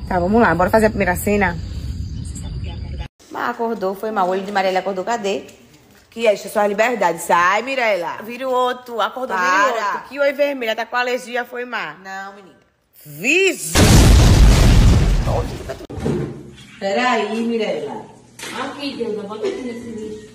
Tá, vamos lá. Bora fazer a primeira cena? Mas acordou, foi mal. O olho de Mariela acordou, cadê? Que é isso, sua liberdade. Sai, Mirella. Vira o outro, acordou, Para. vira o outro. Que oi vermelha, tá com alergia, foi má. Não, menina. Viso! Peraí, Mirella. Aqui, Deus, bota aqui nesse vídeo.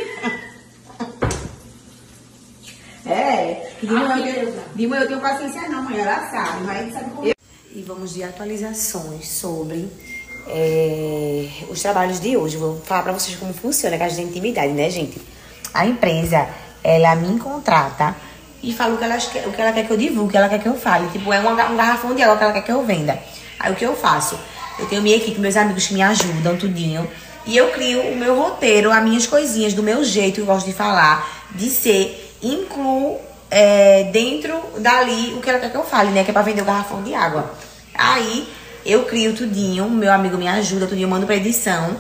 De manhã eu tenho paciência não, mãe. Ela sabe, mas sabe como... E vamos de atualizações sobre os trabalhos de hoje. Vou falar pra vocês como funciona, que a gente tem intimidade, né, gente? A empresa, ela me contrata e fala o que ela quer que eu divulgue, o que ela quer que eu fale. Tipo, é um garrafão de água que ela quer que eu venda. Aí o que eu faço? Eu tenho minha equipe, meus amigos que me ajudam, tudinho. E eu crio o meu roteiro, as minhas coisinhas, do meu jeito que eu gosto de falar, de ser, incluo dentro dali o que ela quer que eu fale, né? Que é pra vender o garrafão de água. Aí eu crio tudinho, meu amigo me ajuda, tudinho, eu mando pra edição.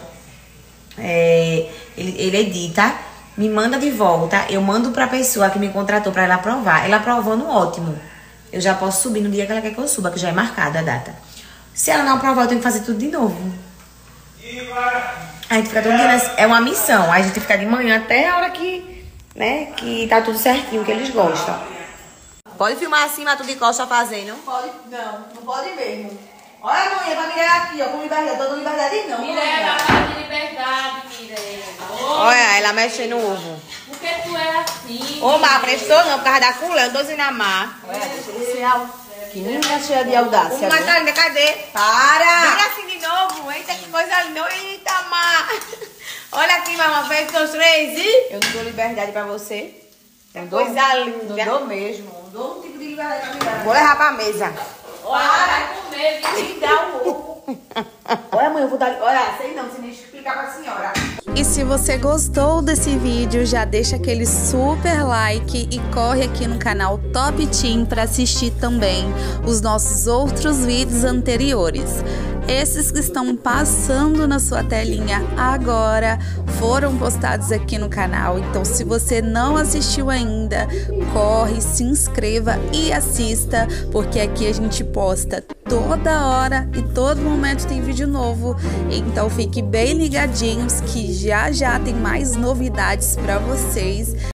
Ele edita, me manda de volta, eu mando pra pessoa que me contratou pra ela aprovar. Ela aprovando, ótimo. Eu já posso subir no dia que ela quer que eu suba, que já é marcada a data. Se ela não aprovar, eu tenho que fazer tudo de novo. A gente fica todo dia é uma missão. A gente fica de manhã até a hora que, né, que tá tudo certinho, que eles gostam. Pode filmar assim, mas tu de costa fazendo? Pode, não pode mesmo. Olha, mãe, é pra Mirella aqui, ó, com liberdade. Tô dando liberdade não, Mirella, fala de liberdade, Mirella. Olha, ela mexe no ovo. Por que tu é assim? Ô, Mar, prestou não, por causa da culã, eu tô dizendo a Mar. Olha, deixa eu ver. Que menina cheia de audácia. Mas tá linda, cadê? Para! Vira assim de novo. Eita, que coisa linda. Eita, Mar. Olha aqui, mais uma vez, dois, três e... Eu não dou liberdade pra você. Não coisa linda. Não dou mesmo. Não dou um tipo de liberdade pra Mirella. Vou levar pra mesa. Olha, vai comer, Me dá o ovo. Olha, mãe, eu vou dar... Olha, sei não, você nem explicar pra senhora. E se você gostou desse vídeo, já deixa aquele super like e corre aqui no canal Top Team para assistir também os nossos outros vídeos anteriores. Esses que estão passando na sua telinha agora foram postados aqui no canal. Então, se você não assistiu ainda, corre, se inscreva e assista, porque aqui a gente posta toda hora e todo momento tem vídeo novo. Então, fique bem ligadinhos que já tem mais novidades para vocês.